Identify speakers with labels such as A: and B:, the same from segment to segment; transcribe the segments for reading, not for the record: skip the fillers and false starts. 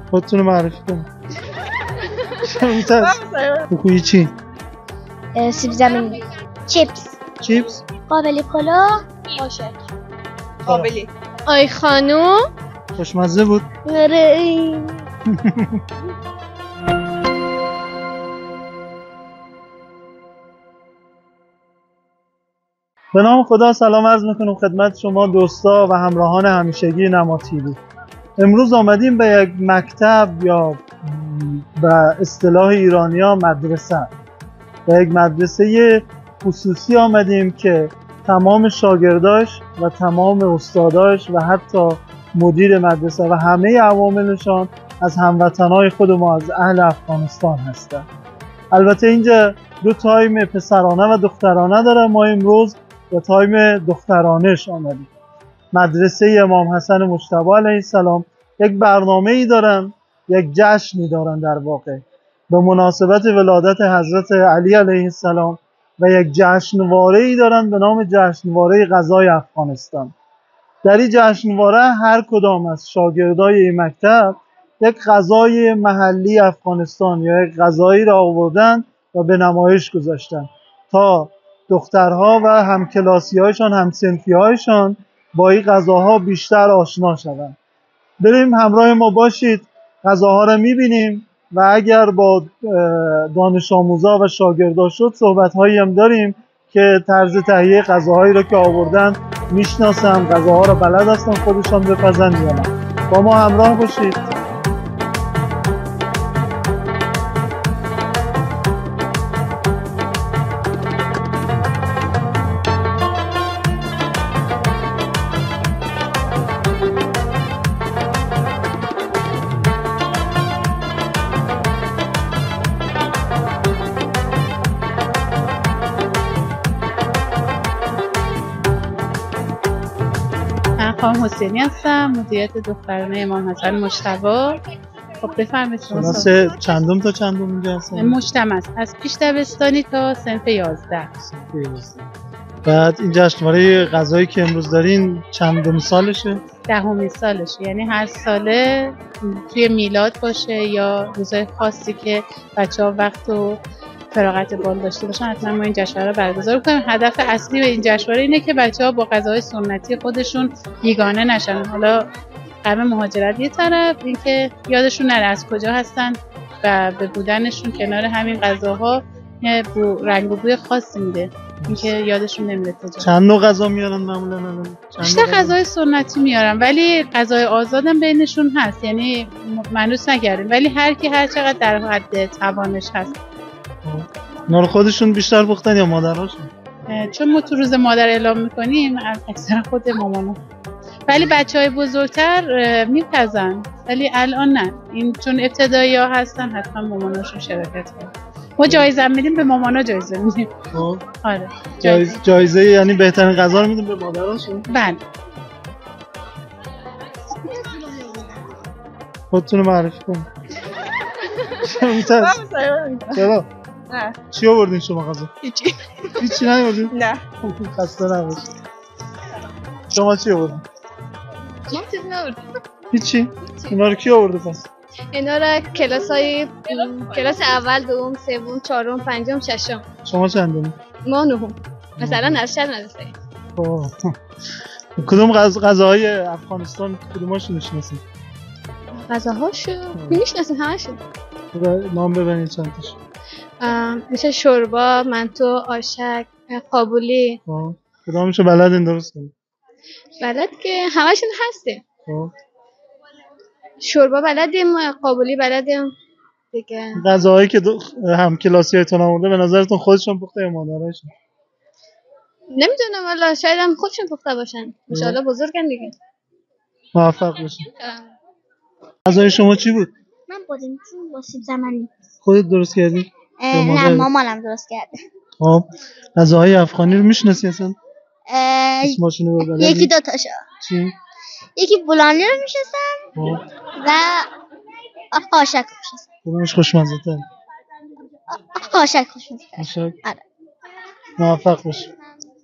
A: خودتون رو معرفی کنید. بخویی چی؟
B: سیب زمینی. چیپس. قابلی پلو.
C: آشک. قابلی.
B: آی خانوم.
A: خوشمزه بود.
B: آره.
A: به نام خدا سلام عرض میکنم خدمت شما دوستا و همراهان همیشگی نما تیوی. امروز آمدیم به یک مکتب یا به اصطلاح ایرانی‌ها مدرسه. به یک مدرسه خصوصی آمدیم که تمام شاگرداش و تمام استاداش و حتی مدیر مدرسه و همه عواملشان از هموطنهای خود ما از اهل افغانستان هستند. البته اینجا دو تایم پسرانه و دخترانه داره. ما امروز به تایم دخترانش آمدیم. مدرسه امام حسن مجتبی علیه السلام یک برنامه‌ای دارن، یک جشنی دارن در واقع به مناسبت ولادت حضرت علی علیه السلام و یک جشنواره‌ای دارن به نام جشنواره غذای افغانستان. در این جشنواره هر کدام از شاگردای این مکتب یک غذای محلی افغانستان یا یک غذایی را آوردن و به نمایش گذاشتن تا دخترها و همکلاسی‌هایشان، همسنفی‌هایشان با این غذاها بیشتر آشنا شوند. بریم همراه ما باشید، غذاها را می‌بینیم و اگر با دانش آموزا و شاگردا شد صحبت‌هایی هم داریم که طرز تهیه غذاهایی را که آوردن میشناسن، غذاها را بلد هستن خودشان بپزن یا نه. با ما همراه باشید.
D: خانم حسینی هستم، مدیریت دخترانه امام حسن مجتبی. خب بفرمایید شما.
A: کلاس چندم تا چندم اینجا هستن؟
D: مجتمع است، از پیش دبستانی تا صنف 11.
A: بعد این جشنواره غذایی که امروز دارین چندم سالشه؟
D: 10مین سالشه، یعنی هر ساله توی میلاد باشه یا روزهای خاصی که بچه‌ها وقت و فراغت بال داشته باشن حتما ما این جشنواره رو برگزار کنیم. هدف اصلی این جشنواره اینه که بچه‌ها با غذاهای سنتی خودشون بیگانه نشن. حالا غم مهاجرت یه طرف، اینکه یادشون نره از کجا هستن و به بودنشون کنار همین غذاها رنگ و بوی خاصی میده، اینکه یادشون نمیره کجا.
A: چند نوع غذا میارن معمولا الان؟
D: بیشتر غذای سنتی میارن ولی غذای آزادم بینشون هست، یعنی مانوس نکردیم، ولی هر کی هر چقدر در حد توانش هست.
A: اینا رو خودشون بیشتر پختن یا مادرهاشون؟
D: چون ما تو روز مادر اعلام میکنیم اکثر خود مامانا، ولی بچهای بزرگتر میپزن، ولی الان نه. این چون ابتدایی ها هستن حتما ماماناشون شرکت کنن. ما جایزه میدیم، به مامانا جایزه میدیم. آره
A: جایزه یعنی بهترین غذا رو میدیم به مادرهاشون؟
D: بله.
A: خودتون رو معرفی کنید. چرا؟
C: نه.
A: چی آوردین شما غذا؟ هیچی نیاوردین؟
C: نه.
A: خسته نباشید. شما چی آوردین؟
B: من چیز نبود.
A: هیچی؟ اینا رو کی آورده پس؟
B: اینا را کلاس اول، دوم، سوم، چهارم، پنجم، ششم.
A: شما چندمی؟
B: ما نهم. مثلا از شهر مدرسه.
A: کدوم غذاهای افغانستان کدوماشو میشناسید؟
B: غذاهاشو میشناسیم همشو.
A: نام ببرید چند تاشو.
B: مثل شوربا، منتو، آشک، قابلی.
A: کدومشو بلدین درست کنید؟
B: بلد که همشون هسته. شوربا بلدیم، قابلی بلدیم دیگه.
A: غذاهایی که همکلاسی‌هایتون آورده به نظرتون خودشون پخته یا مادرهاشون؟
B: نمیدونم والله، شاید هم خودشون پخته باشن. ان شاءالله بزرگن دیگه.
A: موفق باشین. غذای شما چی بود؟
B: من بودیم با سیب زمینی.
A: خودت درست کردی؟
B: نه مامانم درست کرده.
A: خب غذاهای افغانی رو میشناسی اصلا؟ اسمشون رو بلدی؟
B: یکی دو تاشو.
A: چی؟
B: یکی بولانی رو میشناسم و آشک رو میشناسم.
A: کدومش خوشمزه تر؟
B: آشک خوشمزه تر.
A: آشک؟
B: آره.
A: موفق باشی.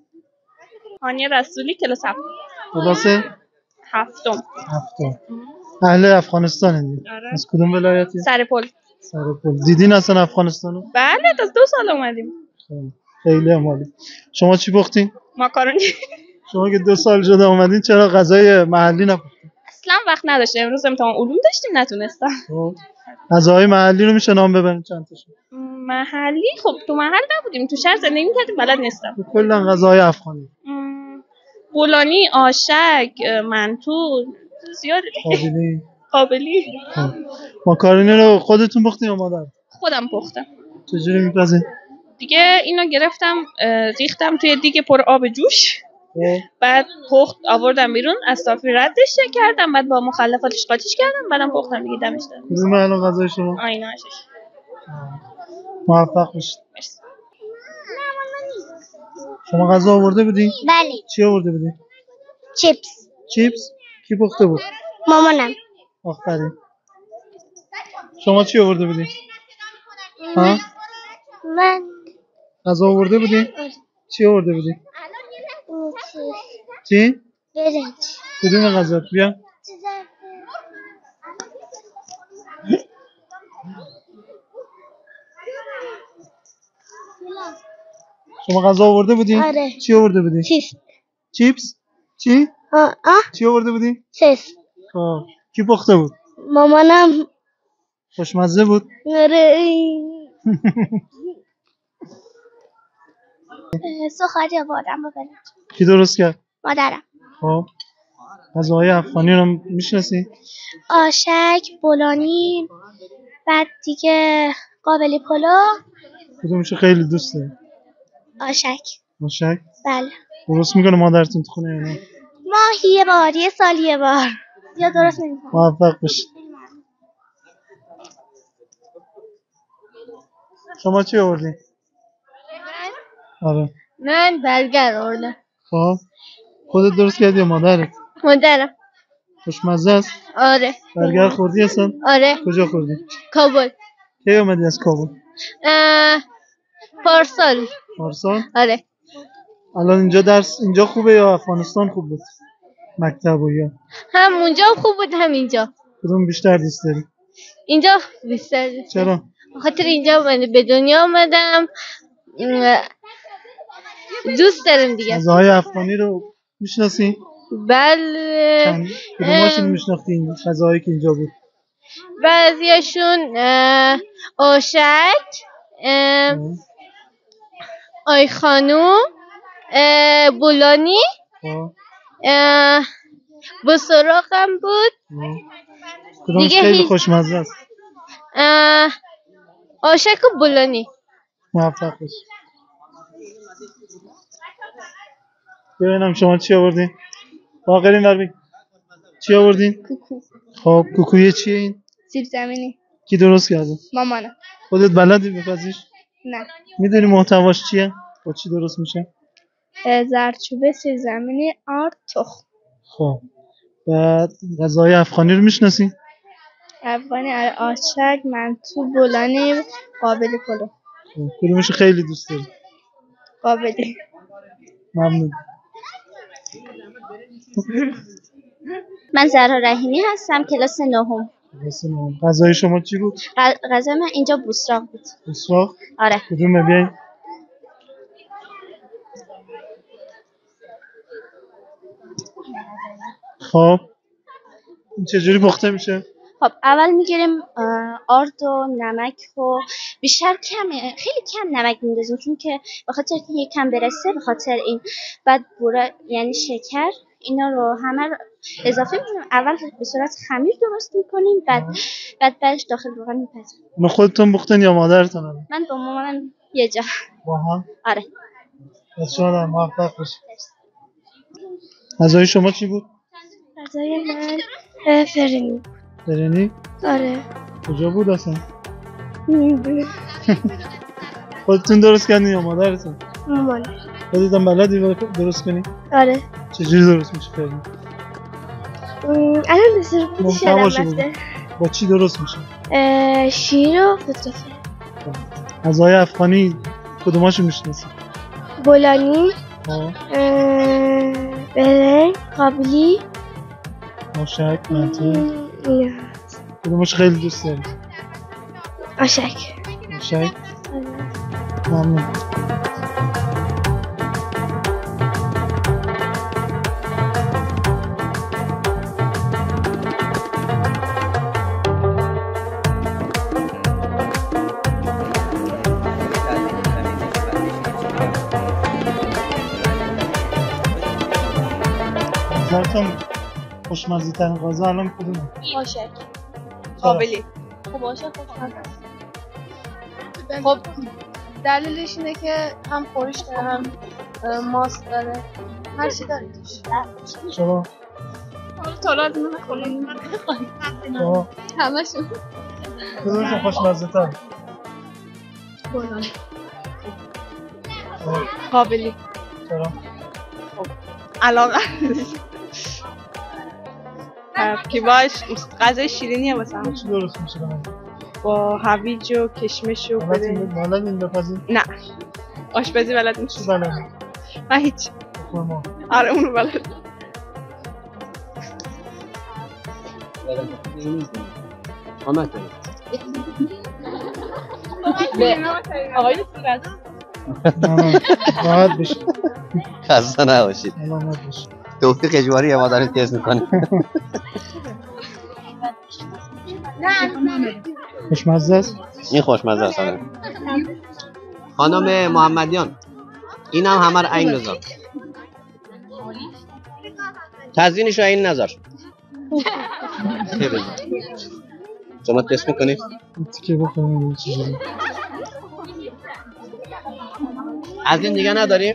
C: هانیه رسولی، کلاس 7.
A: کلاس
C: 7.
A: اهل افغانستان دیگه.
C: آره.
A: از کدوم ولایتی؟
C: سرپل.
A: سرپل. دیدین اصلا افغانستانو؟
C: بله از 2 سال اومدیم.
A: خیلی عالی. شما چی پختین؟
C: ماکارونی.
A: شما که 2 سال شده اومدین چرا غذای محلی نپختین؟
C: اصلا وقت نداشتم. امروز امتحان علوم داشتیم نتونستم.
A: غذاهای محلی رو میشه نام ببرین چند تاشو؟
C: محلی خب تو محل نبودیم، تو شهر زندگی می‌کردیم، بلد نیستم.
A: کلا غذاهای افغانی.
C: بولانی، آشک، منتو، زیاد
A: قابلی.
C: قابلی.
A: ماکارونی رو خودتون پختین یا مادر؟
C: خودم پختم.
A: چجوری میپزین؟
C: دیگه اینو گرفتم ریختم توی دیگه پر آب جوش. بعد پخت آوردم بیرون، از صافی ردش کردم، بعد با مخلفاتش قاطیش کردم، بعدم پختم دیگه دمش دادم.
A: کدوم الان غذای شما؟
C: آینه‌اش.
A: موفق باشید.
C: مرسی.
A: شما غذا آورده بودی؟
B: بله.
A: چی آورده بودی؟
B: چیپس.
A: چیپس؟ کی پخته بود؟
B: مامانم.
A: آفرین. شما چی آورده بودی؟ ها؟
B: من
A: غذا آورده بودی؟ چی آورده بودی؟ چی؟
B: برنج.
A: کدوم غذا؟ بیا. شما غذا آورده بودی؟
B: آره.
A: چی آورده بودی؟ چیپس؟ چی؟ چی آورده بودی؟
B: سس.
A: کی پخته بود؟
B: مامانم.
A: خوشمزه بود؟
B: آره. سوخاری آوردم با برنج.
A: کی درست کرد؟
B: مادرم.
A: خب غذاهای افغانی رو میشناسی؟
B: آشک، بولانی، بعد دیگه قابلی پلو.
A: کدومشو خیلی دوست داری؟
B: آشک.
A: آشک؟
B: بله.
A: درست میکنه مادرتون تو خونه یا نه؟
B: ماهی یه بار، یه سال یه بار. یا درست نمیکنه.
A: موفق باشید. شما چی آوردی؟ آره.
B: من برگر آوردم.
A: خب خودت درست کردی یا مادرت؟
B: مادرم.
A: خوشمزه است؟
B: آره.
A: برگر خوردی اصلا؟
B: آره.
A: کجا خوردی؟
B: کابل.
A: کی اومدی از کابل؟
B: پارسال.
A: پارسال؟
B: آره.
A: الان اینجا خوبه یا افغانستان خوب بود؟ مکتب و یا
B: هم اونجا خوب بود هم اینجا.
A: کدوم بیشتر دوست داری؟
B: اینجا بیشتر دوست دارم.
A: چرا؟
B: خاطر اینجا به دنیا آمدم، دوست دارم دیگه.
A: غذاهای افغانی رو میشناسی؟
B: بله.
A: کدوماشون میشناختی این غذاهایی که اینجا بود؟
B: بعضیاشون آشک، آی خانوم، بولانی، بسراق هم بود.
A: کدومش خیلی خوشمزه است؟
B: آشک و بولانی.
A: موفق باشی. ببینم شما چی آوردین؟ باقرین بربین چی آوردین؟
B: کوکو.
A: خب کوکوی چیه این؟
B: سیب زمینی.
A: کی درست کرده؟
B: مامانم.
A: خودت بلدی بپزیش؟
B: نه.
A: میدونی محتواش چیه؟ با چی درست میشه؟
B: زردچوبه، سیب زمینی، آرد، تخم.
A: خب بعد غذای افغانی رو میشناسی؟
B: افغانی آشک، منتو، بولانی، قابلی پلو.
A: خب کدومش خیلی دوست داری؟
B: قابلی.
A: ممنون.
B: من زهرا رحیمی هستم، کلاس نهم.
A: غذای شما چی بود؟
B: غذای من اینجا بوسراق بود.
A: بوسراق؟
B: آره.
A: کدومه بیاین؟ خب این چجوری پخته میشه؟
B: خب اول میگیریم آرد و نمک و بیشتر خیلی کم نمک میندازیم چون که به خاطر که یکم برسه، به خاطر این. بعد بوره یعنی شکر، اینا رو همه رو اضافه میکنیم. اول به صورت خمیر درست میکنیم، بعدش داخل روغن میپزیم.
A: اینو خودتون پختین یا مادرتون؟
B: من با مامانم یه جا.
A: با هم؟
B: آره.
A: بسیار موفق باشید. غذای شما چی بود؟
B: غذای من فرنی.
A: فرنی؟
B: آره.
A: کجا بود اصلا؟ خودتون درست کردین یا مادرتون؟
B: مامان.
A: خودتون بلدی درست کنی؟
B: آره.
A: چجوری درست میشه فرنی؟
B: الان بسیار بودش یادم رفته.
A: با چی درست میشه؟
B: شیر و فوترفه.
A: غذای افغانی کدوماشو میشناسی؟
B: بولانی، برنج، قابلی،
A: آشک، منتو،
B: نه.
A: کدومش خیلی دوست داری؟
B: آشک.
A: آشک؟ ممنون. نظرتون خوشمزه ترین غذا الان کدومه؟
C: آشک. قابلی. خب آشک خوشمزه. خب دلیلش اینه که هم خورش داره هم ماست داره. هر چی داره توش.
A: شما؟
C: تولاد من خوریم.
A: شما؟
C: همشون.
A: کدومشون خوشمزه تر؟
C: قابلی.
A: چرا؟
C: علاقه ترکیباش غذای شیرینیه واسه هم.
A: چی درست میشه به من؟
C: با هویج و کشمش و
A: بلد این بپزین؟
C: نه آشپزی بلد نیست.
A: چی بلد؟
C: من هیچ.
A: خورما.
C: آره اونو بلد. آقای صورت
A: راحت بشید.
E: خسته نباشید.
A: سلامت بشید.
E: توفیق اجباری ما داریم تست میکنیم.
A: خوشمزه است؟
E: این خوشمزه است. خانم محمدیان این هم همه عین نظر. تزیینش رو عین نظر. شما تست میکنید؟
A: تیکه بکنیم چیزی.
E: از این دیگه نداریم؟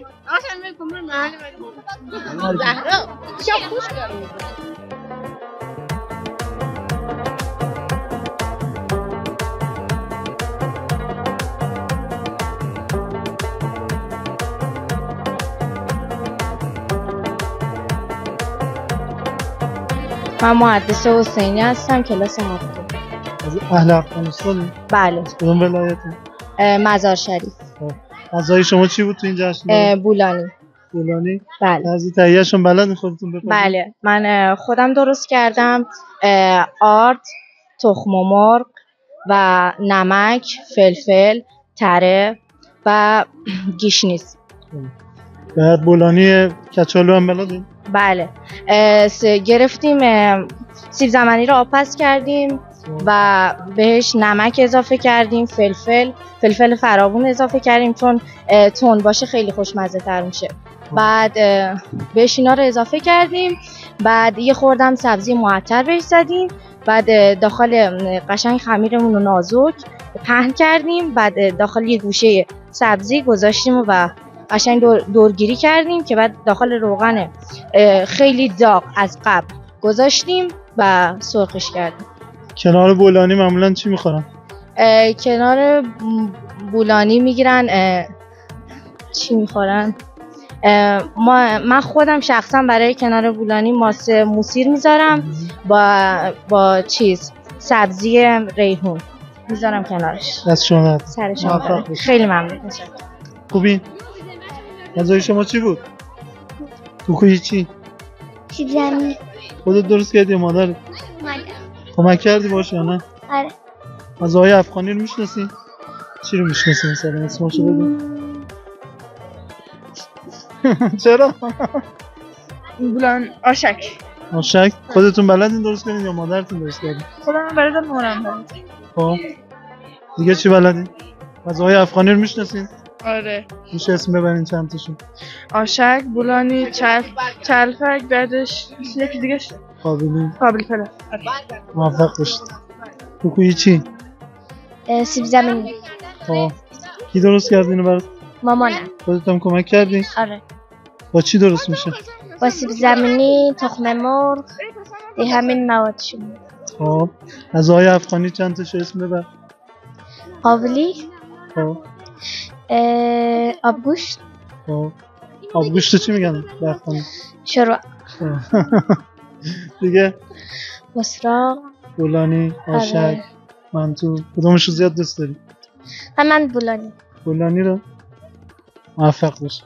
F: من مهندس حسینی هستم کلاس 7.
A: از اهل افغانستانی؟
F: بله.
A: کدوم ولایتی؟
F: مزار شریف.
A: غذای شما چی بود تو این جشن؟
F: بولانی.
A: بولانی؟
F: بله.
A: از تهیه‌شون بلدین خودتون بپزین؟
F: بله من خودم درست کردم. آرد، تخم مرغ و نمک، فلفل، تره و گیشنیز.
A: بعد بولانی کچالو هم بلدین؟
F: بله. گرفتیم سیب زمینی رو آبپز کردیم و بهش نمک اضافه کردیم، فلفل فراوون اضافه کردیم چون تند باشه خیلی خوشمزه تر میشه. بعد بهش اینا رو اضافه کردیم، بعد یه خوردم سبزی معطر بهش زدیم، بعد داخل قشنگ خمیرمون رو نازک پهن کردیم، بعد داخل یه گوشه سبزی گذاشتیم و قشنگ دورگیری کردیم که بعد داخل روغن خیلی داغ از قبل گذاشتیم و سرخش کردیم.
A: کنار بولانی معمولا چی میخورن؟
F: کنار بولانی میگیرن چی میخورن؟ من خودم شخصا برای کنار بولانی ماسه موسیر میذارم با چیز سبزی ریحون میذارم کنارش.
A: از شما
F: سر شما خیلی ممنون.
A: خوبی؟ غذای شما چی بود؟ تو چی؟
B: سیب زمینی.
A: خودت درست کردی یا مادرت؟
B: مادر.
A: کمک کردی باشه یا نه؟
B: آره.
A: غذاهای افغانی رو میشناسی؟ چی رو میشناسی مثلا اسمشو بگو. چرا؟
C: بولان آشک.
A: آشک؟ خودتون بلدین درست کنین یا مادرتون درست کردین؟
C: خودم بلدم مامانم بلد.
A: خب دیگه چی بلدین؟ غذاهای افغانی رو میشناسین؟
C: آره.
A: میشه اسم ببرین چند تاشون؟
C: آشک، بولانی، چلفک، بعدش یکی دیگه قابلی پلو.
A: موفق باشید. کوکویی چی؟
B: سیب زمینی.
A: خب کی درست کردین برات؟
B: مامانم.
A: خودتون کمک کردین؟
B: آره.
A: با چی درست میشه؟
B: با سیب زمینی، تخم مرغ، همین مواد شما.
A: خب غذاهای افغانی چند تاشو اسم ببر.
B: قابلی.
A: خب
B: آبگوشت.
A: خب آبگوشت چی میگن به افغانی؟
B: شروع.
A: دیگه
B: مسراغ.
A: بولانی، آشک، منتو. کدومش رو زیاد دوست داری؟
B: من بولانی.
A: بولانی رو موفق باش.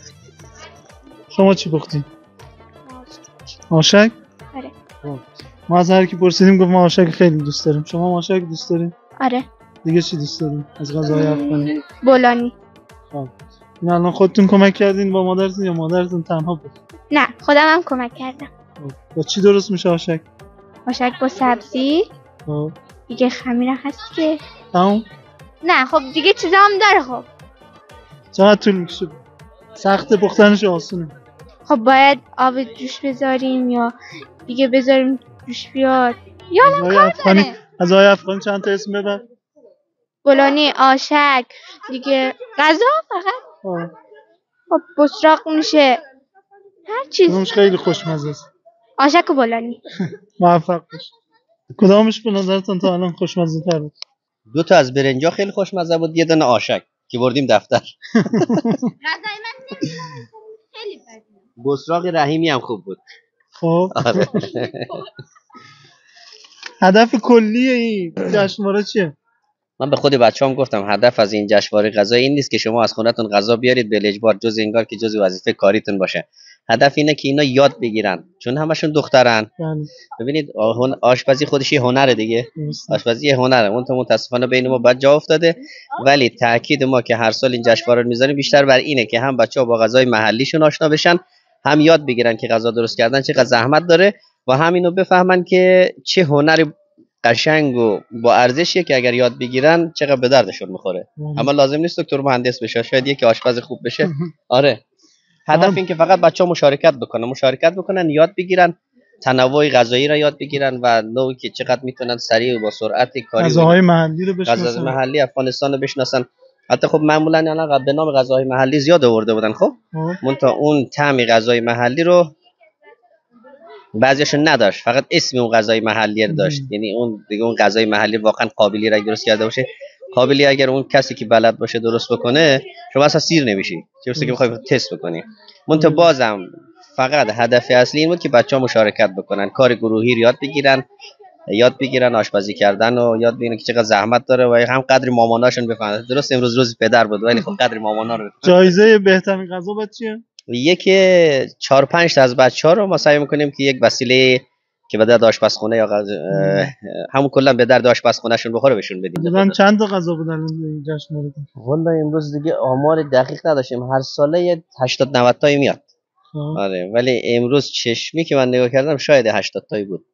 A: شما چی پختی؟ آشک؟
B: آره.
A: ما از هر کی پرسیدیم گفت ما آشک خیلی دوست داریم. شما آشک دوست دارین؟
B: آره.
A: دیگه چی دوست دارین از غذاهای افغانی؟
B: بولانی.
A: خب این الان خودتون کمک کردین با مادرتون یا مادرتون تنها بود؟
B: نه خودم هم کمک کردم.
A: با چی درست میشه آشک؟
B: آشک با سبزی
A: خب
B: دیگه، خمیر هست که
A: تمام؟
B: نه خب دیگه چیزا هم داره. خب
A: چقدر طول میکشه؟ سخت پختنش آسونه؟
B: خب باید آب جوش بذاریم یا دیگه بذاریم جوش بیاد یا
A: غذاهای افغانی، غذاهای افغانی چند تا اسم ببر؟
B: بولانی، آشک دیگه، غذا فقط. خب بسراق میشه، هر چیز.
A: کدومش خیلی خوشمزه است؟
B: آشک و بولانی.
A: موفق باش. کدامش به نظرتون تا الان خوشمزه تر بود؟
E: دو تا از برنجا خیلی خوشمزه بود، یه دونه آشک که بردیم دفتر.
B: غذای من خیلی بد.
E: بسراق رحیمی هم خوب بود.
A: خب
E: آره.
A: هدف کلی این جشنواره چیه؟
E: من به خود بچه‌ام گفتم هدف از این جشنواره غذایی این نیست که شما از خونتون غذا بیارید به اجبار، جز انگار که جز وظیفه کاریتون باشه. هدف اینه که اینا یاد بگیرن، چون همشون دخترن.
A: بله.
E: ببینید آشپزی خودش یه هنره دیگه.
A: درسته.
E: آشپزی یه هنره. اون تو متاسفانه بین ما بد جا افتاده، ولی تاکید ما که هر سال این جشنواره رو می‌ذاریم بیشتر بر اینه که هم بچه‌ها با غذای محلیشون آشنا بشن، هم یاد بگیرن که غذا درست کردن چقدر زحمت داره و هم اینو بفهمن که چه هنری قشنگ و با ارزشیه که اگر یاد بگیرن چقدر به دردشون میخوره. اما لازم نیست دکتر مهندس بشه، شاید یکی آشپز خوب بشه. آره. هدف این که فقط بچه‌ها مشارکت بکنن، یاد بگیرن، تنوع غذایی را یاد بگیرن و نوعی که چقدر میتونن سریع و با سرعت کاری
A: غذاهای محلی رو بشناسن.
E: غذاهای محلی افغانستان رو بشناسن. حتی خب معمولا الان به نام غذاهای محلی زیاد آورده بودن. خب منتها اون طعم غذای محلی رو بعضیاشون نداشت، فقط اسم اون غذای محلی رو داشت. یعنی اون دیگه اون غذای محلی واقعا قابلی را درست کرده باشه، قابلی اگر اون کسی که بلد باشه درست بکنه شما اصلا سیر نمیشی، چه برسه که بخوای تست بکنی. منتها بازم فقط هدف اصلی این بود که بچه‌ها مشارکت بکنن، کار گروهی رو یاد بگیرن آشپزی کردن و یاد بگیرن که چقدر زحمت داره و هم قدر ماماناشون بفهمن. درست امروز روز پدر بود ولی خب قدر مامانا رو بفهمن.
A: جایزه بهترین غذا بعد چیه؟
E: یکی 4-5 تا از بچه‌ها رو ما سعی می‌کنیم که یک وسیله که به درد آشپزخونه یا همون کلا به درد آشپزخونه‌شون بخوره بهشون بدیم.
A: مثلا چند تا غذا بودن این جشنواره؟
E: والله امروز دیگه آمار دقیق نداشتیم، هر ساله 80-90 تایی میاد. آره ولی امروز چشمی که من نگاه کردم شاید 80 تایی بود.